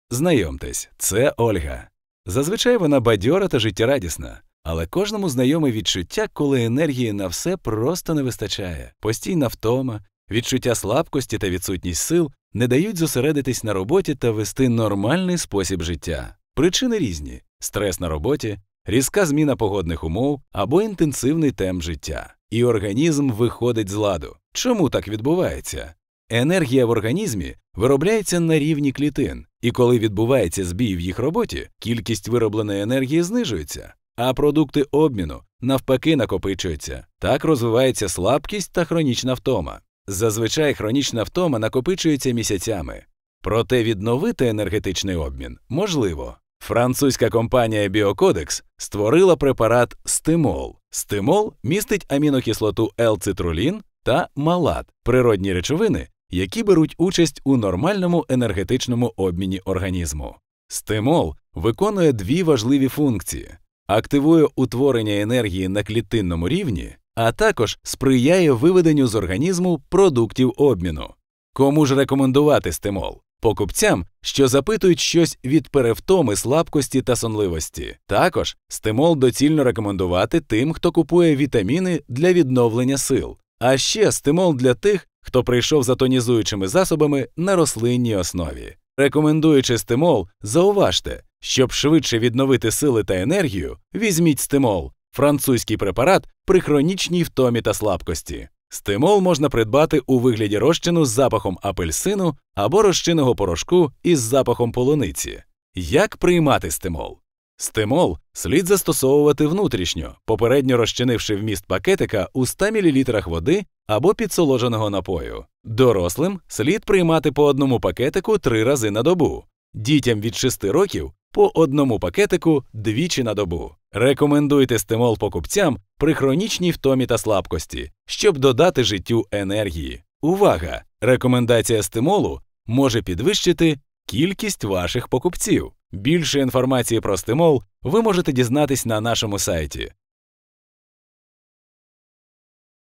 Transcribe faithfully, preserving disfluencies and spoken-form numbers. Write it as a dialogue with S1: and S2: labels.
S1: Знайомтесь, це Ольга. Зазвичай вона бадьора та життєрадісна, але кожному знайоме відчуття, коли енергії на все просто не вистачає. Постійна втома, відчуття слабкості та відсутність сил не дають зосередитись на роботі та вести нормальний спосіб життя. Причини різні – стрес на роботі, різка зміна погодних умов або інтенсивний темп життя. І організм виходить з ладу. Чому так відбувається? Енергія в організмі виробляється на рівні клітин, і коли відбувається збій в їх роботі, кількість виробленої енергії знижується, а продукти обміну навпаки накопичуються. Так розвивається слабкість та хронічна втома. Зазвичай хронічна втома накопичується місяцями. Проте відновити енергетичний обмін можливо. Французька компанія Біокодекс створила препарат Стимол. Стимол містить амінокислоту L-цитрулін та малат – природні речовини, які беруть участь у нормальному енергетичному обміні організму. Стимол виконує дві важливі функції – активує утворення енергії на клітинному рівні, а також сприяє виведенню з організму продуктів обміну. Кому ж рекомендувати Стимол? Покупцям, що запитують щось від перевтоми, слабкості та сонливості. Також Стимол доцільно рекомендувати тим, хто купує вітаміни для відновлення сил. А ще Стимол для тих, хто прийшов за тонізуючими засобами на рослинній основі. Рекомендуючи Стимол, зауважте, щоб швидше відновити сили та енергію, візьміть Стимол – французький препарат при хронічній втомі та слабкості. Стимол можна придбати у вигляді розчину з запахом апельсину або розчинного порошку із запахом полуниці. Як приймати Стимол? Стимол слід застосовувати внутрішньо, попередньо розчинивши вміст пакетика у ста мілілітрах води або підсолодженого напою. Дорослим слід приймати по одному пакетику три рази на добу. Дітям від шести років – по одному пакетику двічі на добу. Рекомендуйте Стимол покупцям при хронічній втомі та слабкості, щоб додати життю енергії. Увага! Рекомендація Стимолу може підвищити кількість ваших покупців. Більше інформації про Стимол ви можете дізнатись на нашому сайті